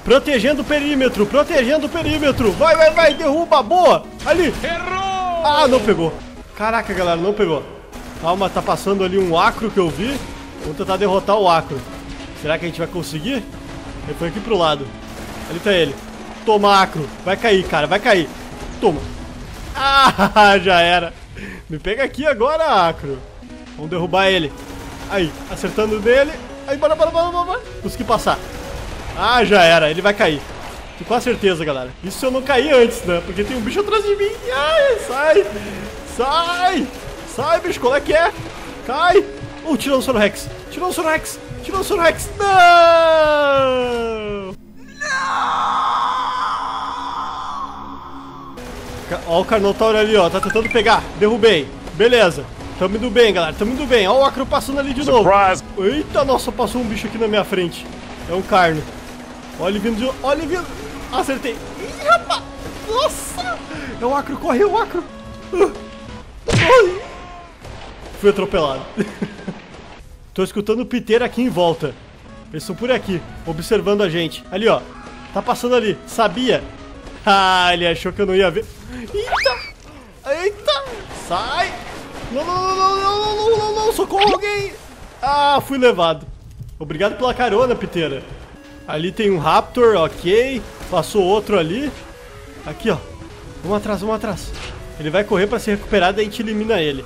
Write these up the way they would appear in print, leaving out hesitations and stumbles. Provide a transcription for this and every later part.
Protegendo o perímetro, protegendo o perímetro. Vai, vai, vai, derruba, boa. Ali. Errou! Ah, não pegou. Caraca, galera, não pegou. Calma, tá passando ali um acro que eu vi. Vamos tentar derrotar o acro. Será que a gente vai conseguir? Ele foi aqui pro lado. Ali tá ele. Toma, acro. Vai cair, cara, vai cair. Toma. Ah, já era. Me pega aqui agora, acro. Vamos derrubar ele. Aí, acertando nele. Aí, bora, bora, bora, bora. Consegui passar. Ah, já era. Ele vai cair. Tenho quase certeza, galera. Isso se eu não cair antes, né? Porque tem um bicho atrás de mim. Ai, sai. Sai. Sai, bicho. Qual é que é? Cai. Tiranossauro Rex. Tiranossauro Rex. Tiranossauro Rex. Não. Ó o Carnotauro ali, ó. Tá tentando pegar. Derrubei. Beleza. Tamo indo bem, galera. Tamo indo bem. Ó o acro passando ali de novo. Eita, nossa. Passou um bicho aqui na minha frente. É um carno. Olha ele vindo de... Olha ele vindo. Acertei. Ih, rapaz. Nossa. É o acro. Corre, é o acro. Ai. Fui atropelado. Tô escutando o piteiro aqui em volta. Eles estão por aqui, observando a gente. Ali, ó. Tá passando ali. Sabia? Ah, ele achou que eu não ia ver. Eita. Eita. Sai. Não, não, não, não, não, não, não, não, não. Socorro alguém. Ah, fui levado. Obrigado pela carona, piteira. Ali tem um Raptor, ok. Passou outro ali. Aqui, ó. Vamos atrás, vamos atrás. Ele vai correr pra se recuperar, daí a gente elimina ele.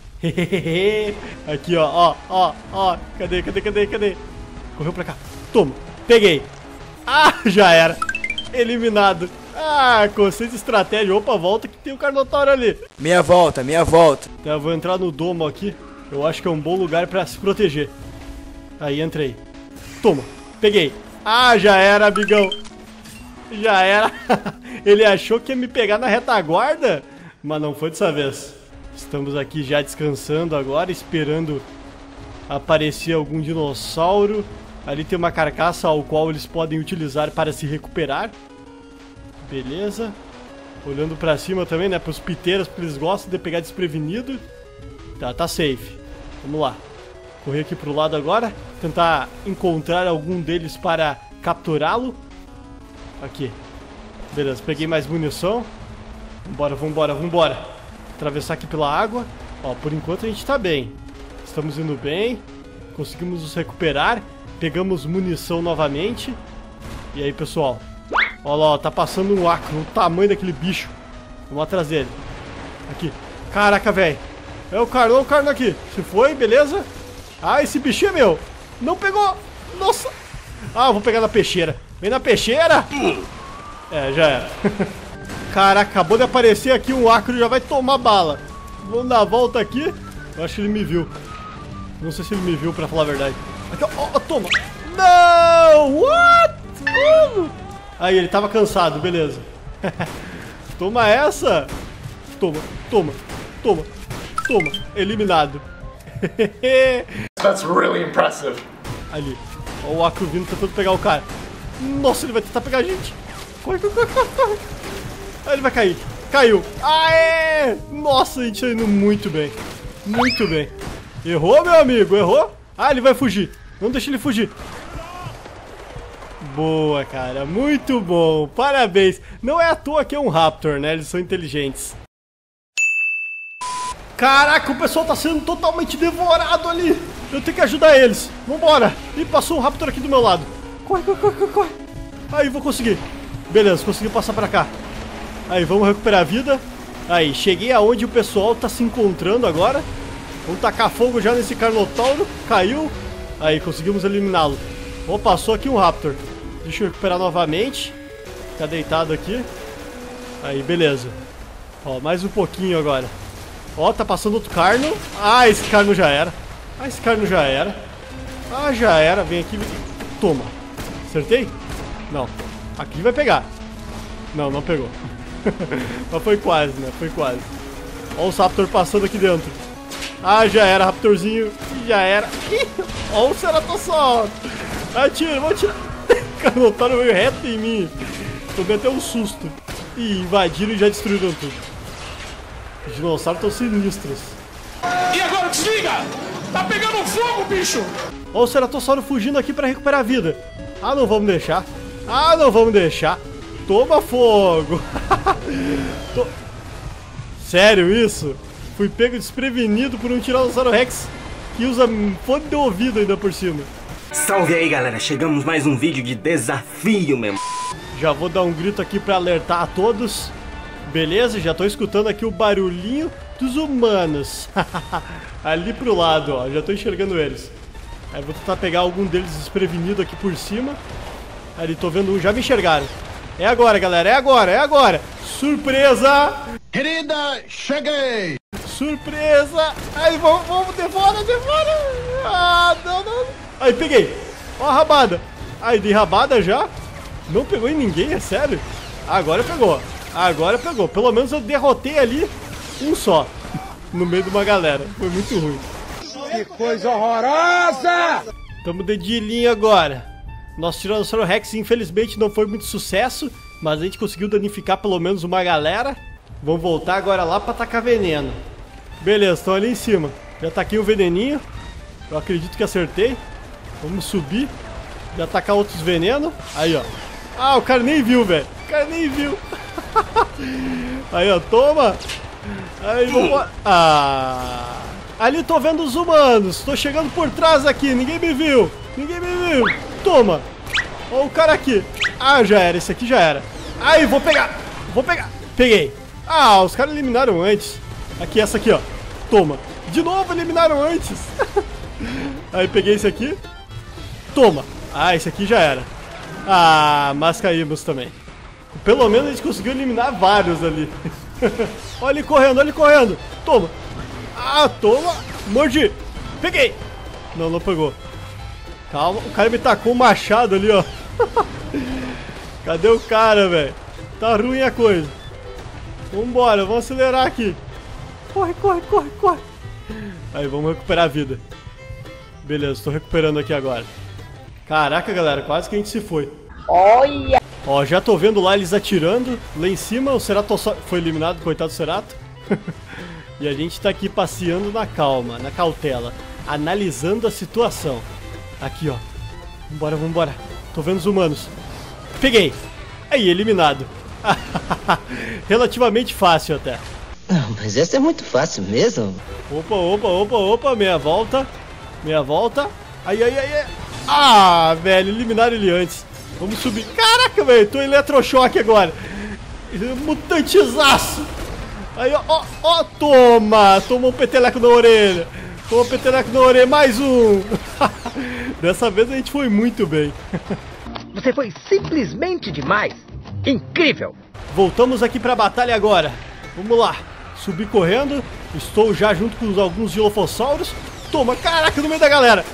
Aqui, ó, ó. Cadê, cadê, cadê, cadê? Correu pra cá. Toma, peguei. Ah, já era. Eliminado. Ah, conceito de estratégia. Opa, volta que tem o Carnotauro ali. Meia volta, meia volta. Então, eu vou entrar no domo aqui. Eu acho que é um bom lugar pra se proteger. Aí, entrei. Toma, peguei. Ah, já era, amigão. Já era. Ele achou que ia me pegar na retaguarda, mas não foi dessa vez. Estamos aqui já descansando agora, esperando aparecer algum dinossauro. Ali tem uma carcaça ao qual eles podem utilizar para se recuperar. Beleza. Olhando pra cima também, né, pros piteiros, porque eles gostam de pegar desprevenido. Tá safe. Vamos lá. Correr aqui pro lado agora. Tentar encontrar algum deles para capturá-lo. Aqui. Beleza, peguei mais munição. Vambora, vambora, vambora. Atravessar aqui pela água. Ó, por enquanto a gente tá bem. Estamos indo bem. Conseguimos nos recuperar. Pegamos munição novamente. E aí, pessoal? Ó lá, ó, tá passando um acro. O tamanho daquele bicho. Vamos atrás dele. Aqui. Caraca, velho. É o carno aqui. Se foi, beleza? Ah, esse bichinho é meu. Não pegou. Nossa. Ah, eu vou pegar na peixeira. Vem na peixeira. É, já era. Caraca, acabou de aparecer aqui um acro, já vai tomar bala. Vamos dar a volta aqui. Eu acho que ele me viu. Não sei se ele me viu, pra falar a verdade. Aqui, ó, toma. Não! What? Aí, ele tava cansado, beleza. Toma essa. Toma, toma, toma, toma. Eliminado. That's really impressive. Ali. Ó o acro vindo tentando pegar o cara. Nossa, ele vai tentar pegar a gente. Corre, corre, corre, corre, corre. Ah, ele vai cair. Caiu. Aê! Nossa, a gente tá indo muito bem. Muito bem. Errou, meu amigo? Errou? Ah, ele vai fugir. Não deixa ele fugir. Boa, cara. Muito bom. Parabéns. Não é à toa que é um Raptor, né? Eles são inteligentes. Caraca, o pessoal tá sendo totalmente devorado ali. Eu tenho que ajudar eles. Vambora. Ih, passou um Raptor aqui do meu lado. Corre, corre, corre, corre, corre. Aí, vou conseguir. Beleza, consegui passar pra cá. Aí, vamos recuperar a vida. Aí, cheguei aonde o pessoal tá se encontrando agora. Vamos tacar fogo já nesse Carnotauro. Caiu. Aí, conseguimos eliminá-lo. Ó, passou aqui um Raptor. Deixa eu recuperar novamente. Ficar deitado aqui. Aí, beleza. Ó, mais um pouquinho agora. Ó, tá passando outro carno. Ah, esse carno já era. Ah, esse carno já era. Ah, já era. Vem aqui. Toma. Acertei? Não. Aqui vai pegar. Não, não pegou. Mas foi quase, né? Foi quase. Ó os Raptor passando aqui dentro. Ah, já era, Raptorzinho. Já era. Ó o Ceratossauro. Atira, vou atirar. O Carnotauro veio reto em mim. Tomei até um susto. Ih, invadiram e já destruíram tudo. Os dinossauros estão sinistros. E agora desliga! Tá pegando fogo, bicho! Ó o Ceratossauro fugindo aqui pra recuperar a vida. Ah, não vamos deixar. Ah, não vamos deixar. Toma fogo. Sério isso? Fui pego desprevenido por um Tiranossauro Rex que usa fone de ouvido ainda por cima. Salve aí, galera. Chegamos mais um vídeo de desafio mesmo. Já vou dar um grito aqui pra alertar a todos. Beleza, já tô escutando aqui o barulhinho dos humanos. Ali pro lado, ó, já tô enxergando eles. Aí vou tentar pegar algum deles desprevenido aqui por cima. Ali, tô vendo um, já me enxergaram. É agora, galera, é agora, é agora. Surpresa! Querida, cheguei! Surpresa! Aí, vamos, devora! Ah, não. Aí, peguei. Ó a rabada. Aí, dei rabada já. Não pegou em ninguém, é sério? Agora pegou. Pelo menos eu derrotei ali um só. No meio de uma galera. Foi muito ruim. Que coisa horrorosa! Tamo dedilhinho agora. Nosso Tiranossauro Rex, infelizmente, não foi muito sucesso. Mas a gente conseguiu danificar pelo menos uma galera. Vamos voltar agora lá pra tacar veneno. Beleza, estão ali em cima. Já taquei o veneninho. Eu acredito que acertei. Vamos subir. Já tacar outros venenos. Aí, ó. Ah, o cara nem viu, velho. O cara nem viu. Aí, ó, toma. Aí, vamos... Ah... Ali tô vendo os humanos. Tô chegando por trás aqui. Ninguém me viu. Toma. Ó o cara aqui. Ah, já era. Esse aqui já era. Aí, vou pegar. Peguei. Ah, os caras eliminaram antes. Aqui, essa aqui, ó. Toma. De novo eliminaram antes. Aí, peguei esse aqui. Toma. Ah, esse aqui já era. Ah, mas caímos também. Pelo menos a gente conseguiu eliminar vários ali. Olha ele correndo. Toma. Ah, toma. Mordi. Peguei. Não pegou. Calma. O cara me tacou um machado ali, ó. Cadê o cara, velho? Tá ruim a coisa. Vambora, vamos acelerar aqui. Corre. Aí, vamos recuperar a vida. Beleza, tô recuperando aqui agora. Caraca, galera, quase que a gente se foi. Olha! Ó, já tô vendo lá eles atirando. Lá em cima, o Ceratossauro foi eliminado, coitado do Cerato. E a gente tá aqui passeando na calma, na cautela, analisando a situação. Aqui, ó. Vambora. Tô vendo os humanos. Peguei. Aí, eliminado. Relativamente fácil até. Não, mas essa é muito fácil mesmo. Opa, meia volta. Aí. Ah, velho, eliminaram ele antes. Vamos subir. Caraca, velho, tô eletrochoque agora. Mutantezaço. Aí, ó, toma um peteleco na orelha. Mais um. Dessa vez a gente foi muito bem. Você foi simplesmente demais. Incrível. Voltamos aqui pra batalha agora. Vamos lá. Subi correndo. Estou já junto com alguns Dilophosaurus. Toma, caraca, no meio da galera.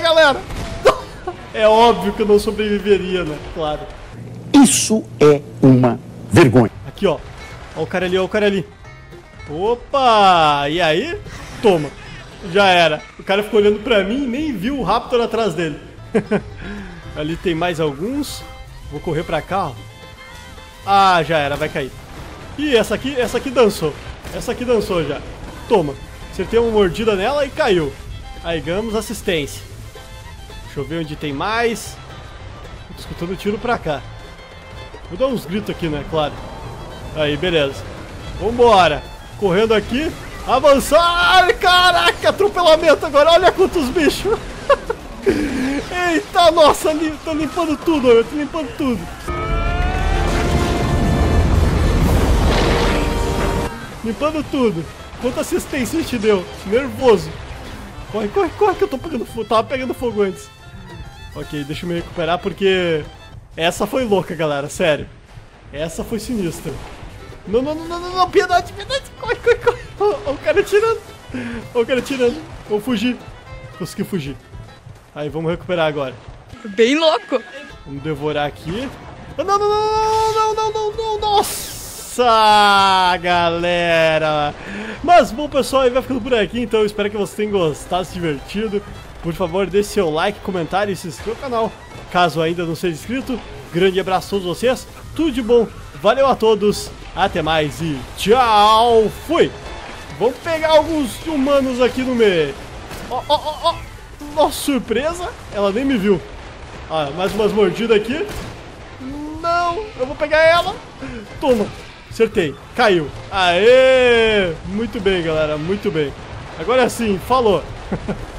É óbvio que eu não sobreviveria, né? Claro. Isso é uma vergonha. Aqui, ó. Ó o cara ali. Opa! E aí? Toma. Já era. O cara ficou olhando pra mim e nem viu o Raptor atrás dele. Ali tem mais alguns. Vou correr pra cá, ó. Ah, já era. Vai cair. Ih, essa aqui dançou. Já. Toma. Acertei uma mordida nela e caiu. Aí, ganhamos assistência. Deixa eu ver onde tem mais. Tô escutando tiro pra cá. Vou dar uns gritos aqui, né? Claro. Aí, beleza. Vambora. Correndo aqui. Avançar. Ai, caraca, atropelamento agora. Olha quantos bichos. Eita, nossa. Tô limpando tudo, eu tô limpando tudo. Limpando tudo. Quanta assistência a gente deu. Nervoso. Corre, que eu tô pegando fogo. Tava pegando fogo antes. Ok, deixa eu me recuperar porque essa foi louca, galera, sério. Essa foi sinistra. Não, piedade. Corre. Ó o cara atirando. Vou fugir. Consegui fugir. Aí, vamos recuperar agora. Bem louco. Vamos devorar aqui. Não. Nossa, galera. Mas, bom, pessoal, aí vai ficando por aqui. Então, eu espero que vocês tenham gostado, se divertido. Por favor, deixe seu like, comentário e se inscreva no canal, caso ainda não seja inscrito. Grande abraço a todos vocês, tudo de bom, valeu a todos, até mais e tchau, fui! Vamos pegar alguns humanos aqui no meio. Ó, nossa, surpresa, ela nem me viu. Ah, mais umas mordidas aqui. não. Eu vou pegar ela. Toma. Acertei. Caiu. Aê! Muito bem, galera. Muito bem. Agora sim. Falou.